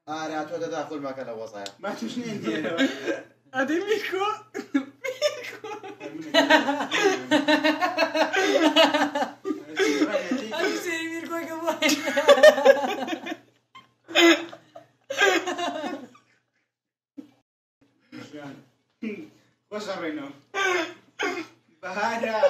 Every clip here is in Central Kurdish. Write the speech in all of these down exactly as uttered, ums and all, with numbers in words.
آره تو تدخل مكان الوصايا ما تشنين ديالو هادي ميكو هادي سيري ميكو كمان وش غرينو بهذا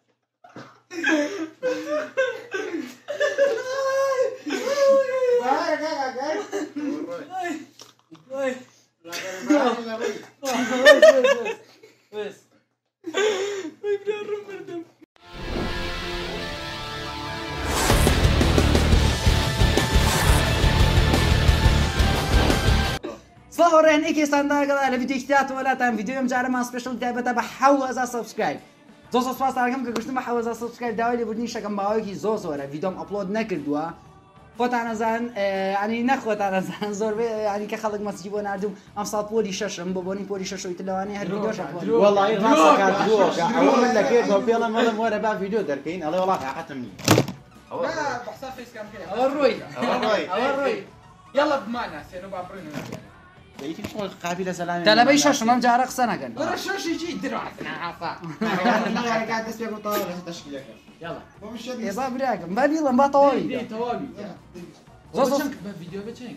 صورين اكي صندوق على فيديو احتياط ولا تام فيديو يوم جاري ما سبيشال دابا بحوز سبسكرايب زۆر سپاس دەکەم کە گشتمە حەوەزە سبسکرایب داوای لێبوردنی شەکەم باوەیەکی زۆر زۆرە ڤیدۆم ئەپلۆد نەکردووە خۆتان ئەزان ینی نەخۆتان ئەزان زۆربەی ینی کە خەڵک مەسجی بۆ ناردووم ئەم ساڵ پۆلی شەشم بۆ بۆنی پۆلی شەشەوەی تر لەوانەیە هەر ڤیدۆش ئەپلۆد والله ڕاستەکات درۆکە ئەوە من لەکێکەوە پێڵم وەڵم وەرە با ڤیدۆ دەرکەین ئەڵێ وڵات حەقەتم نییە بحساب فيس كام كده ئەوە ڕۆی ئەوە ڕۆی يلا بمعنى سينو بابرينو دەیتی شغل قابلە سەلامی تەلەبەی شەشم ئەم جارە قسە نەکەن ورا شو شي جي دروعتنا عفا قاعد دەست پێ بڵتەوە تەشکیلەکە يلا ێزا براکەم با بیڵم با تەواوی توابي زۆر زۆر فيديو بتشينك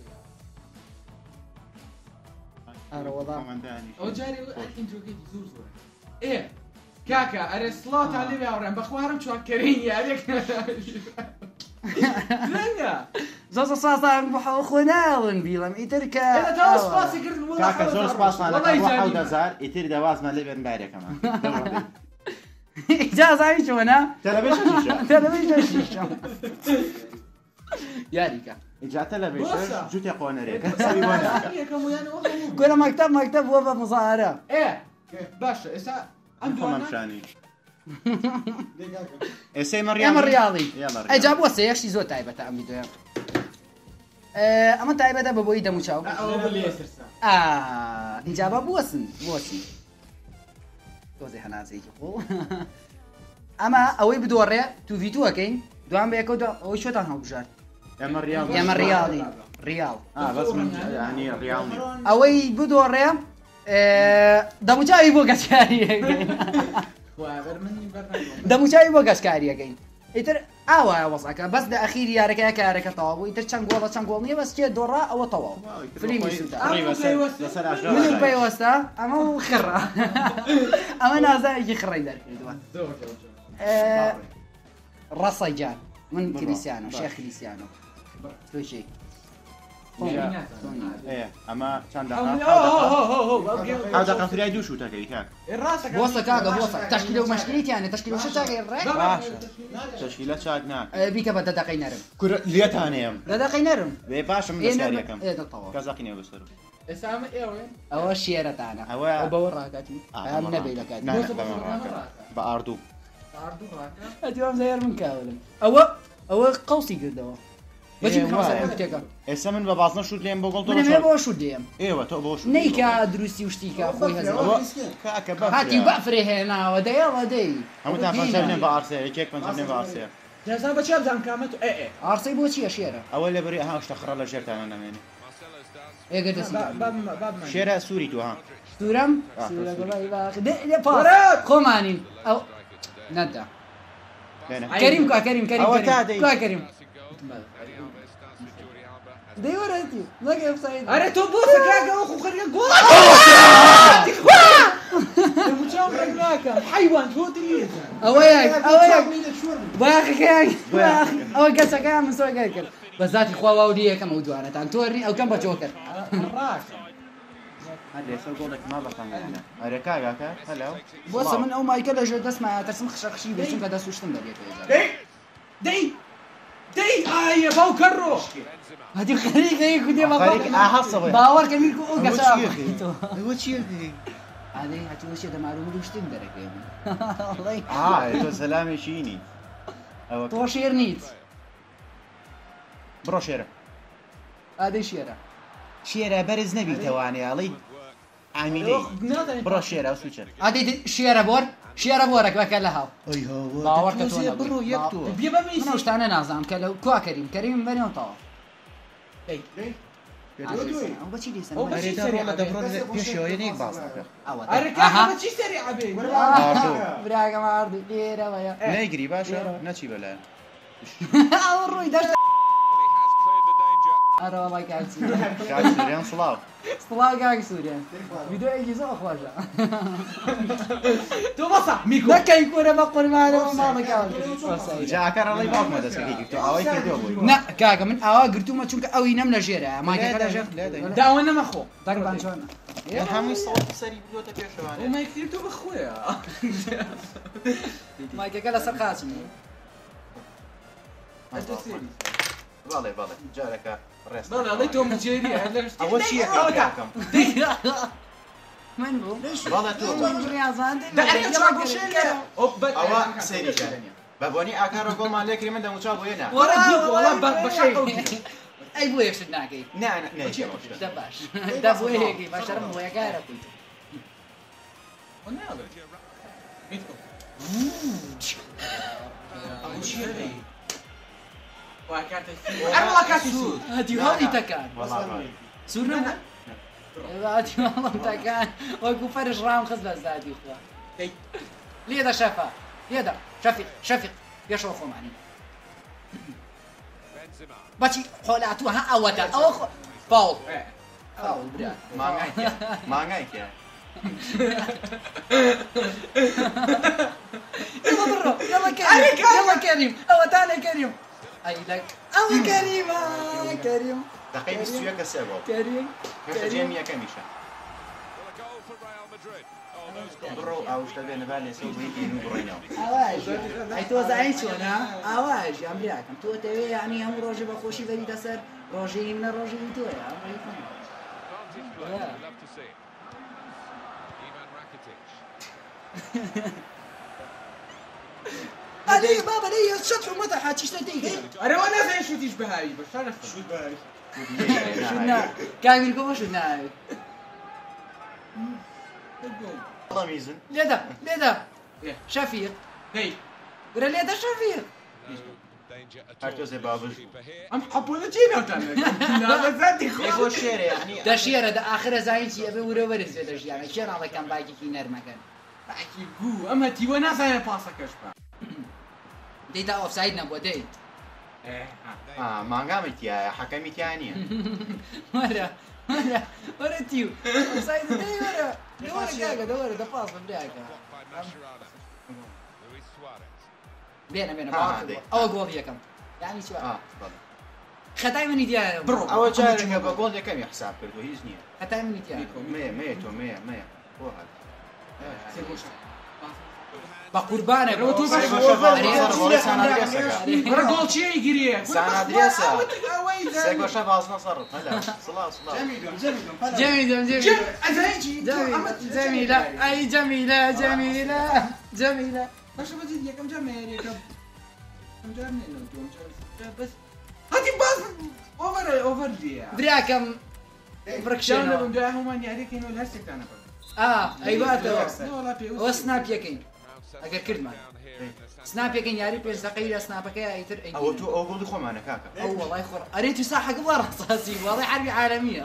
ئارە وەڵام او جاري الانترو كده زور زور ايه كاكا ارسلات علي بيورن بخوارم شو كرين يا عليك لنگا زۆر زۆر سازان بۆ حەوە خۆ ناڵن بیڵم ئیتر کە انا تو سباسي قلت والله کاکە زۆر سپاسمان لەکەم حەوت هەزار ئیتر دەوازمان لێ بێن بارێکەمان ئیجازاوی چۆنە تەلەڤیزیۆن شیشە تەلەڤیزیۆن شیشەم یاریکە ئیجا تەلەڤیزیۆن جووتێ قۆنەرێکە سەری بۆ ناکە گۆرە مەکتەب مەکتەب بووە بە مزاهرە ايه باشا اسا خۆمەم شانی ئێسەی ئێمە ڕیاڵی ئەجا مەڕیاڵی بۆ سەیەشی زۆر تایبەتە ئەم ڤیدۆیە ئەمە تایبەتە بە بۆی دەموچاو اینجا بە بوەسن بۆچی تۆزی هەناسێکی خۆ ئەمە ئەوەی بدۆڕێ تو ڤیدۆەکەین دوام بە یەکەوت ئەوەی شۆتان هەڵبژار ئێمە ڕیاڵ ئێمە ڕیاڵی ڕیاڵ بەس من ینی ڕیاڵ نییە ئەوەی بدۆڕێ دەموچاوی بۆ گەشکاریەکەین دەموچاوی بۆ گەشکاریەکەین ئیتر ئاوایە وەسەکە بەس لە ئەخیری یارەکەیە کارەکە تەواو بوو ئیتر چەند گۆڵە چەند گۆڵ نییە بەس کێ دۆڕا ئەوە تەواو فلیمی سوودا منم پێوەستە ئەمە خڕە ئەمە نازایەکی خڕی دەرکردووە ڕەسەی جان من کریسیانۆ شێخ کریسیانۆ تۆشی ئەمە چەند دەقە فریای دوو شوتەکەی کاک بۆسە کاکە بۆسە تەشکیلە و مەشکلیتیانە تەشکیلە شە چاکەی ڕێ باشە تەشکیلە چاک ناکە بیکە بە دەدەقەی نەرم لێتانێم دەدەقەی نەرم بێ باشم لەسەریەکەم تەواو کەزاقینێ بەسەر اسامه ايه وين ئەوە شێرەتانە ئەوە بەوە ڕاکاتی ئەم نەبێ لە کاتی بە ئاردوو عرضو راكا ئەتیوام زەیار من کاولم ئەوە ئەوە قەوسی کردەوە بەچی بخەمسەر ئێستا من بە بازنە شوت لێم بۆ گڵ منێ بۆ شوت دێم ئێوە تۆ بۆ شوت نەیکا دروستی وشتیکە خۆی هەزەوە کاکە هاتی بەفرێ هێناوە دەیەوە دەی هەمووتان پەنجەبنێن بە ئارسێ یەکێک پەنجەبنێن بە ئارسێ جازا بچم زان كامتو ايه ايه ئارسەی بۆ چییە شێرە ئەوە لە بەری ئەها شتە خڕە لە ژێرتانە نامێنێ ئێگە دەسی باب باب شێرە سووری تو ها سوورەم خۆمانین ئەو نەدا كريم كا كريم كريم كا كريم ديورتي لك اوفسايد اري تو بوسك يا اخو خلينا جول المشاور هناك حيوان شو تريد اوياك اوياك باخي كاك او قصه كان من سوق كاك بزات اخوا واوديه كم ودوانا تان تورني او كم بجوكر راك هذا سوقولك ما بفهم انا اري كاكا هلا بص من او ما يكل جو تسمع ترسم خشخشي بيشون كذا سوشتن بديت دي دي دي اي باو كرو هذه خريقه هي كدي ما خريق احصل باور كميل كو قسا هو شيء هذه هتقول شيء ده معلومه وشتن درك والله اه تو سلامي شيني او تو شيرنيت برو شيره هذه شيره شيره برز نبي تواني علي عاملي برو شيره وسوچر هذه شيره بور شيره بورك بك لها اي هو باورك تو برو يكتو بيبا ميسي انا وش تانا نازم كلو كوا كريم كريم بني وطاو اي ئەو بەچی دیسان ئەو بەچی ئەرێدا ڕۆڵە دەبڕۆن پێشەوەیەنێک باز ناکە ئەوە ئەرە کاکە بەچی سەریع بێ براگە ماردی لێرەوەیە نەیگری باشە نەچی بەلایەن ئەو ڕووی دەشت ئەڕۆڵی کاچی کاک سووریان سڵاو سڵاو کاک سووریان ویدۆیەکی زۆر خۆشە تۆ بەسە میکۆ نەکەی کورە بە قورمانەوە ماڵەکان جاکە ڕەڵی باوکمە دەستەکەی تۆ ئەوەی کردووە بووی نە کاکە من ئاوا گرتومە چونکە ئەوی نەم لە ژێرە ماکەکە لە ژێر داوە نەمەخۆ دەربان چۆنە هەمووی سەڵ سەری بووتە پێشەوانێ ئۆمایکری تۆ بەخۆیە ماکەکە لەسەر قاچم بەڵێ بەڵێ جارەکە ڕێست بەڵێ ئەڵێ تۆ مجێریە ئەوە چییە کاکەم من بوو بەڵێ تۆ ئەوە سەیریکە بە بۆنی ئاکارۆ گۆڵمان لێکری من دەموچا بۆیە نا ئەی بۆ یەکشت ناکەی نا دە باش دا بۆ یەکی باشەرم بۆ یەکارە بوویت هەتی هەڵی تەکان سوور نەبوو هەتی هەڵم تەکان وەکو فەرش ڕام خست بە زادی خوا لێدە شەفا لێدە شەفیق شەفیق پێشەوە خۆمانی بەچی خۆلاتوە ها ئەوەتە ئەوە فاوڵ فاوڵ برا مانگای مانگای کێ يلا برا يلا كريم يلا كريم أو تعالى كريم أي لك أو كريم كريم دقيقة بستوية كسبوا كريم كريم يا كميشة برو أو شتبه نبالي سوي بيجي نقرينا أواج أي تو زعيم شو أنا أواج يا أمريكا تو تبي يعني هم روجي بخوشي ذي دسر روجي من روجي تو يا علي بابا لي الشطح ومتى حاتش تيجي أنا وأنا زي شو تشبه هاي بس أنا شو باي شو النا كان يقول شو النا والله ميزن ليدا ليدا شفيق هي ولا ليدا شفيق هرتو زي بابل أم حبونا جينا وتانا لا زادي يقول شير يعني ده شير ده آخر زين شيء أبي ورا ورا زي ده يعني شير على كم باقي في نار مكان باقي جو أما تي وانا زين باسا كشبه دي ده أوف سايد نبوا دي آه ما قامت يا حكمي ثانية ورا ورا ورا تيو أوف سايد دي ورا دورا كاكا دورا ده باص بداك بينا بينا أول جول هي كم يعني شو آه ختاي من يديا برو أول جارك بقول لك كم يحساب كردو هيزني ختاي من يديا مية مية تو مية مية هو هذا بقربانه رو تو باش برا جول شيء يجري سان ادرياسا سيكوشا باز نصر هلا صلاة صلاة جميل جميل جميل جميلة أي جميلة جميلة جميلة باش بدي كم جميل كم كم جميل بس هاتي باز اوفر اوفر دي برياكم بركشان شلون بدي هم يعني كانوا الهستك انا اه ايوه تو وسناب سناب يكين اگر کرد من سناب يكين ياري بيش دقيقة سنابك ايتر اي او تو او قول خو معنا كاكا او والله يخور اريد ساحة قبل رصاصي والله حرب عالمية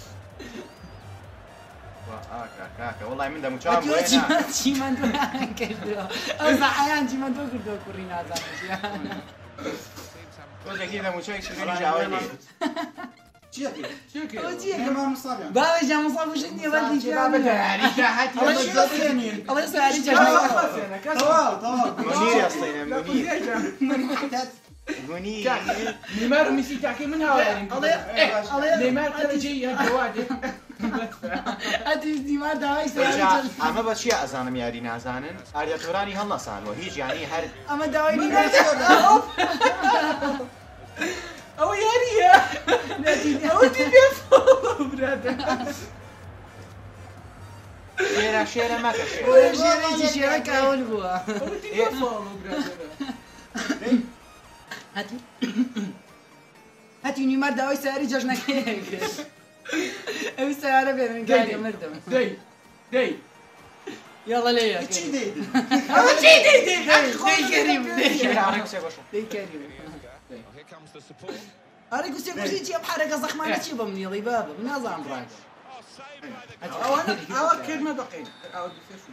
اه كاكا والله من ده مشام وين شي من دو كردو او صحيان شي من دو كردو كورينا زعما وجه كذا مشاي شو جاوي شيكي شوكي شيكي كمان مصاب يعني بابا جا مصاب وش اني بدي بابا يعني كحتي الله يسعدك الله يسعدك طوال طوال منير اصلا منير منير نيمار وميسي تحكي منها يعني الله نيمار كان جاي هالجواد ادي نيمار داوي رجع اما بس شيء ازانم ياري نازانن اريا توراني هلا صان وهيج يعني هر اما داوي نيمار او ياري او تليفون برادر شيرا شيرا ما كشير ولا شيري شيرك اول بوا او تليفون برادر هاتي هاتي نيمار داوي ساري جاجنا كيك او ساري بين قاعد مردم دي دي يلا ليا تشي دي او تي دي دي دي كريم دي شيرا عارف سيكوشا دي كريم ئەرێ گوستێ گوشتی چی ئەم حرەکە زەخمانە چی بەم نیڵی بابە نازانم ڕاکە ئەوانە ئەوە کردمە بەقین ئەوە دوسێ شو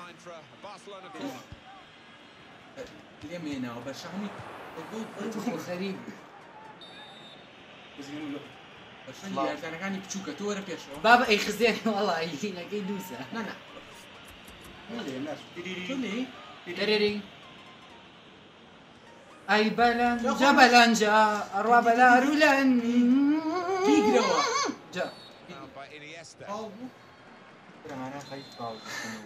لێمێنەوە بە شەهمی خەریب یارزانەکانی بچووکە تۆ وەرە پێشەوە بابە ئەی خزێن وەڵی هینەکەی دووسە نەنا دەرێری ئەی بەلەنجە بەلەنجە ئەڕوا بەلارولەن بیگرەوە جا برهانە خەریت باو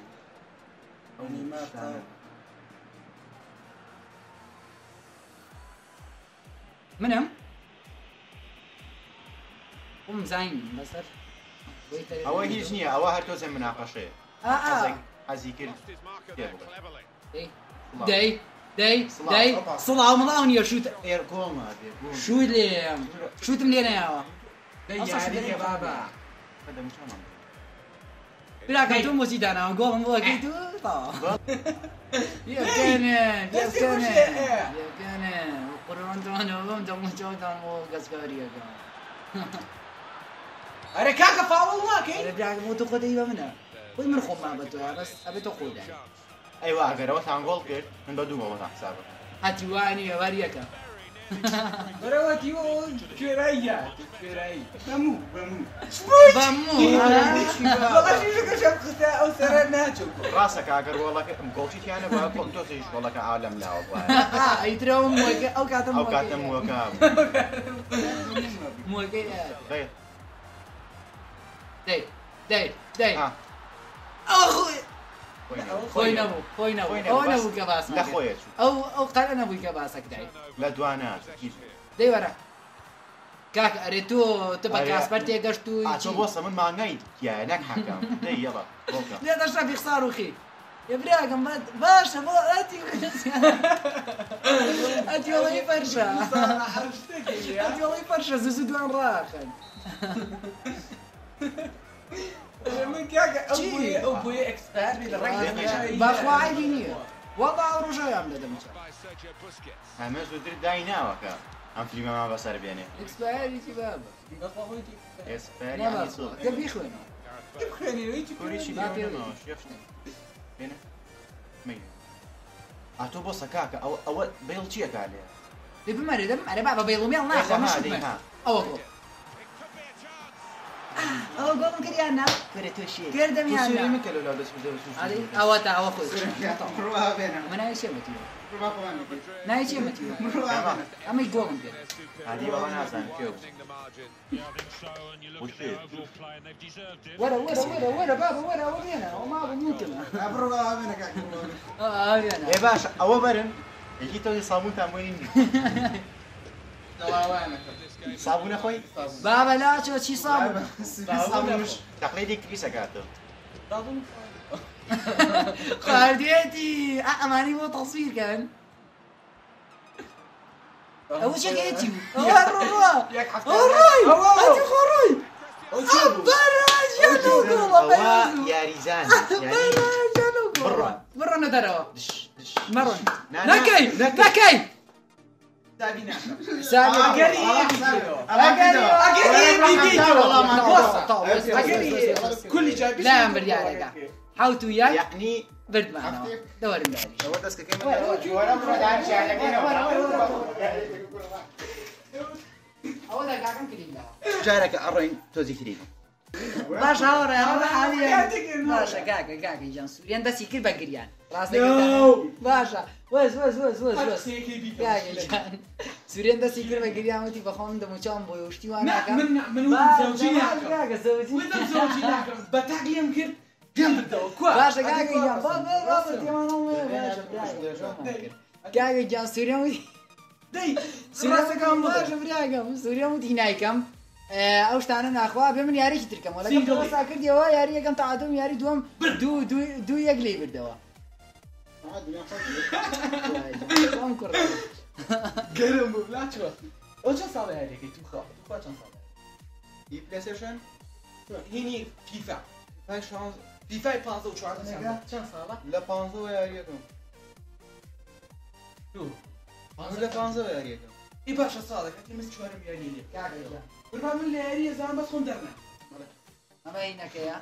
منم قم زین بەسەر ئەوە هیچ نییە ئەوە هەر تۆزە مناقەشەیە حەزی کرد دەی دەی دەی سڵاو مڵاو نییە شوت ئێرکۆمە شوت لێم شوتم لێ نەیەوە یاریە بابا براکە تۆ مۆسی داناوە گۆڵم بۆەکەی تو یەکەنێن یەکەنێن یەکەنێن قڕۆنتوانەوە بەم دەموچۆتان بۆ گەسکاریەکە ئەرە کاکە فاوڵ واکەی ئەرە براکە بۆ تۆ خۆدەی بە منە خۆی من خۆممان بە تۆ بەس ئەبێت تۆ خۆدای ئەیوا ئەگەرەوە تانگۆڵ کرد من بە دوومەوە حسابە هەتیوانی وەریەکە بەرەوەتی کوێراییە کوێرایی بەموو بەموو بەموو بەڵاشیشەکەشم قسە ئەو سەرە ناچوو ڕاستە کاگەر وڵەکە ئەم گۆڵچیتیانە بە کۆم تۆزیش وڵەکە ئالەم لاوە ئەیترەوە موەکە ئەو کاتە ئەو کاتە مووەکە موەکەی دەی دەی دەی دەی ئەوە خۆی خۆی نەبوو خۆی نەبوو ئەوە نەبوو کە باس لە خۆیە چوو ئەو ئەو قەرە نەبووی کە باسەکدای لە دوانە دەی وەرە کاکە ئەرێ تۆ تۆ بە کاسپەر تێگەشت و تۆ بۆسە من مانگای تیایە نەک حەکەم دەی یەڵە لێ دەشتا بیخسار و خی یەبراگەم باشە بۆ ئەتی ئەتیۆڵی فەرشە ئەتیۆڵی فەرشە زوو دوان ڕاخن من کاکە ئەو بووی ئەو بووی ئەکسپەرت لە ڕێک باخوایلی نییە وەڵا ئەو ڕۆژەیان دەدەمچە ئەمە زووتر دای ناوەکە ئەم فیلمەما بەسەر بێنێ ئەکسپایریی بابە ئێسپەریانی سوڵ گە بیخوێنەوە کوریشی بێنەوە شێفت بێنە مەی ئاتۆ بۆ سەکاکە ئەوە ئەوە بێڵ چییە کالێ دەی بمەرێ دەم ئەرێ بابە بەیڵمیاڵ ناخەمە ئەوە بۆ ئەوە گۆڵم کردیان نا کرێت تووشی کردەمیان مکە لەلا دەست ئەوە تا ئەوە خۆی من نایە چێمەتی نایە چێمەتی ئەمەی گۆڵم کرد عادی بەڵا نازان کێو وەرە وەرە وەرە وەرە بابە وەرە ئەوە بێنە ئەو ماوە موتمە ێ باشە ئەوە بەرن یەکی تۆزی سابوونتان بۆ نین سابوونە خۆی بابە لاچۆ چی سابوون تەقلیدی کریسە کاتۆ خواردێتی ئەمانی بۆ تەسویرکەن ئەوە چێکێتی ئەوە ڕۆڕۆ ڕۆی ئەتی خۆڕۆی یاریزان بڕۆنە دەرەوە مەڕۆن نەکەی نەکەی كل جاي لا بريالك حاوت وياك يعني برد معنا دور مداري هو دسك كيما أولا قاعد كلينا جارك أرين توزي كريم باش هورا هورا حاليا باشا كاكا كاكا جان سوريان داسي كل بقريان راسك باشا وز وز وز وز وز كاكا جان سوريان داسي كل بقريان وتي بخون دمو چام بويشتي وانا كا من من زوجي كاكا زوجي وين زوجي بتاقليم كرت باشا كاكا جان بابا بابا تيمانو باشا كاكا جان سوريان دي سوريان كم باشا برياكم سوريان وتي نايكم ئەو شتانە ناخوا بێ من یاریکی ترکەم وەڵام ساکردیەوە یاری یەکەم تاعاتم یاری دووەم دوو دوو یەک لێ بردەوە گەرم بوو لاچوە ئەو چەند ساڵە یاریەکەی تو خوا خوا چەند ساڵە ای پلیستیشن هینی فیفا فیفای پانزە و چواردە چەند ساڵە لە پانزەوە یاریەکەم تو لە پانزەوە یاریەکەم ای باشە ساڵێک هەتی مەس چوارم یاری لێ قوربان من لە یاریە زان بەس خۆم دەرنا ئەمە هینەکەیە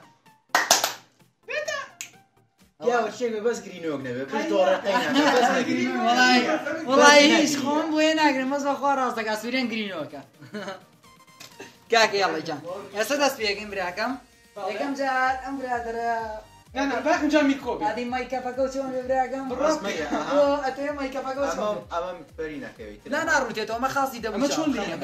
یا شێ بەس گرینۆک نەبێ بس دۆڕەقەی وڵای هیچ خۆم بۆیە ناگرم مەس بەخوا ڕاستەکە سوورێن گرینەوەکە کاکە یاڵە جان ئێستا دەست پێکەین براکەم یەکەم جار ئەم برادرە نانا باکم جا میکۆ بێ ئادی مایکەپەکە و چۆن بێ براکەم ئەتێ مایکەپەکە و چۆن ئەمە بەری نەکەویت لا ناڕوتێتەوە ئەمە خاصی ئەمە دەبوو چۆن لێ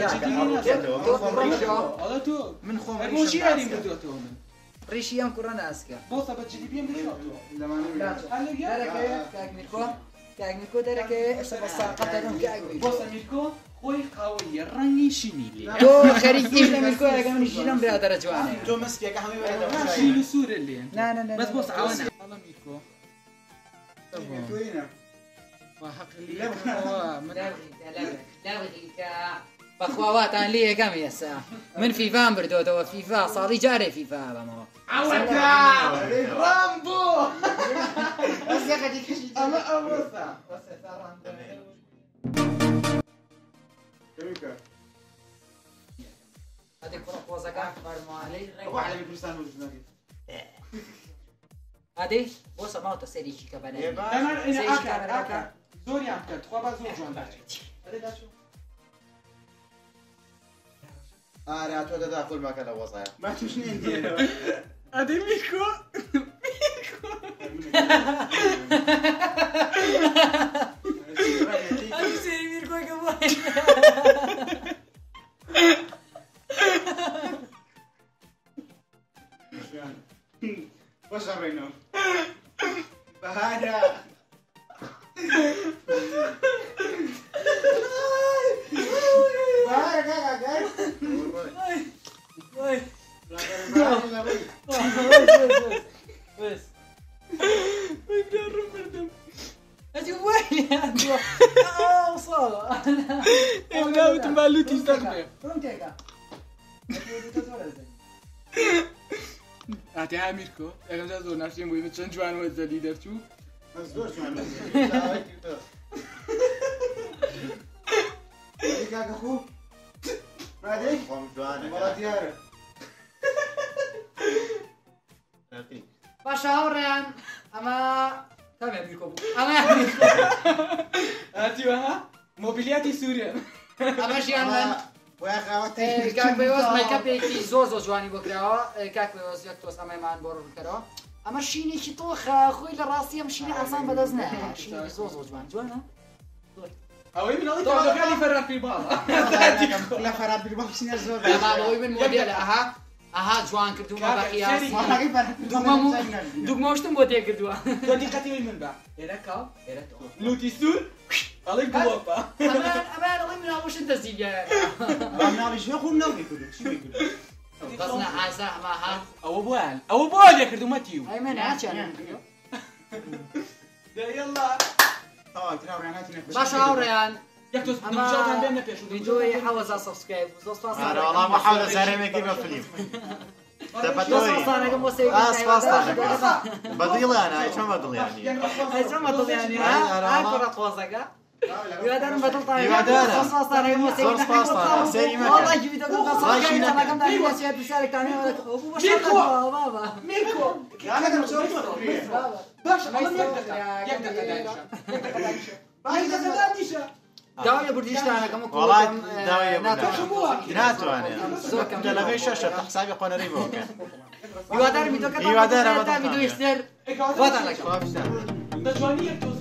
ئەڵە تۆ من خۆم بۆچی یاریم بدۆتەوە من ڕیشی ئەم کوڕە ناسکە بۆسە بە جدی پێم بدۆتەوە دەرەکەوێ کاک میرکۆ کاک میرکۆ دەرەکەوێ ئێستا بە ساقە دەرم کاک میرکۆ بۆسە میرکۆ خۆی قاوەیە ڕەنگی شینی لێ تۆ خەریکی لە میرکۆ یەکەم نیشیدەم برادرە جوانێ تۆ مەسکێکە هەمووی شین و سوورە لێ نا نا نا بەس بۆسە ئەوە ئەڵە میرکۆ توينا بەخواواتان لێ یەکەم ئێستا من فیفام بردۆتەوە فیفا ساڵی جارێ فیفا بەمەوە رامبۆ ئەمە ئەوەسە هەدێ کوڕە قۆزەکان فەرمانەی واحد من كردستان وجدناكي هەدێ بۆ سەماوتە سەریکی کە بەنێ زۆریان کرد خوا بە زۆر جوان ئارا تۆ دەدا خۆلماکە لە وەزایە ما تشنين ديالو ئەدەی میکۆ سێری میرکۆیکە بۆ واش غرينا بهذا هەتی وای وصاڵە ئێمناوتم بالوتی سەربێ بڕم تێکە ئاتی ها میرکۆ یەکەم جار زۆر ناشتیم بووی من چەند جوان وەزەلی دەرچوو مزدور شو عم هيك اخو بعدين خۆم جوانە مرات دياره باشە هاوڕێیان ئەمە تامێ میرکۆ بوو ئەمە ئاتیوەها مۆبیلیاتی سوورە ئەمەشیان من ويا خواتي کاک بەیوەز مایکەپێکی زۆر زۆر جوانی بۆ کراوە کاک بەیوەز یەک تۆس ئەمەمان بۆ ڕوونکەرەوە ئەمە شینێکی تۆخە خۆی لە ڕاستی ئەم شینە ئاسان بەدەست نایە شینێکی زۆر زۆر جوان جوانە ئەوەی منەڵی تۆڵەکانی فەرڕاپی باڵە لا خراب بالبوكس نزول ئەوەی من مۆدێلە ئەها ئەها جوان کردومە بە قیاس دوگمەشتم بۆ تێکردووە تۆ دیقەتی من بە ئێرە کاو ئێرە تۆ لوتی سوور ئەڵێ گڵۆپە ئەمان ئەڵێ مناوەشت دەزیگە ناوي شو اخو ناوي كله شو بيقول قەزنە ئازا ئەمە ها ئەوە بۆیان ئەوە بۆ لێ کردومەتیو ئەی من ناچێن یەڵا اه ترى راناتنا باشە هاوڕێیان یەک تۆس نەمجاتان بێن نە پێش ویدۆی حەوەزە سەبسکرایب زۆر سپاس ئارا وەڵام حەولە زارێمێکی بە فلیم زۆر سپاسانەکەم بۆ سەیری بەدڵیانە چۆن بەدڵیانی چۆن بەدڵیانی ها کوڕە قۆزەکە هیوادارم بەدڵتان هیوادارم. زۆر سپاسانەکەم بۆ سەیری زۆر سپاسانە. سەیری مەکە. وەڵڵاهی ویدۆکەم سەبسکرایب چەنەکەم دانی وەسیەت بسیارێکتانی بابا میرکۆ انا كنت مسوي باش ئەڵم یەک دەقە یەک دەقە دانیشە یەک دەقە دانیشە باش دەقە دانیشە داوای بردیشتانەکەم وڵات داوای ناتوانێت زۆر کەم دەلەغەی شەشە حسابی قۆنەری بۆکە هیوادارم ویدۆکەتان هیوادارم تا ویدۆی سەر واتان لەگەڵ دەجوانی یەک تۆس